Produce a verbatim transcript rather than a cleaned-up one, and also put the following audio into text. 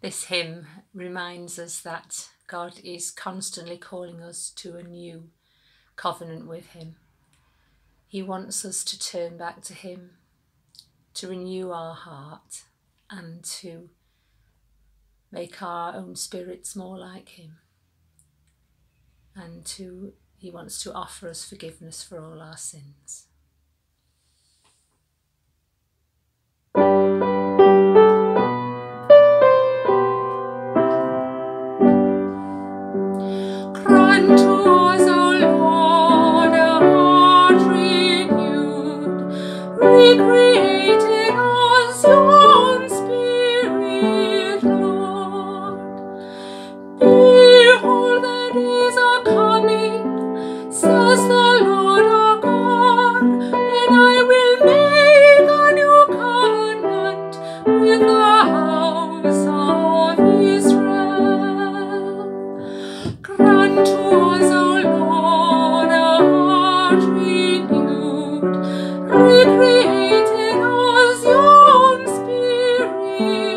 This hymn reminds us that God is constantly calling us to a new covenant with him. He wants us to turn back to him, to renew our heart and to make our own spirits more like him. And to, he wants to offer us forgiveness for all our sins. Grant to us, O Lord, a heart renewed, recreating us your own Spirit, Lord. Behold, the days are coming, says the Lord our God, and I will make a new covenant with the house of Israel. Grant to us, O Lord, a heart renewed, recreating us your own Spirit,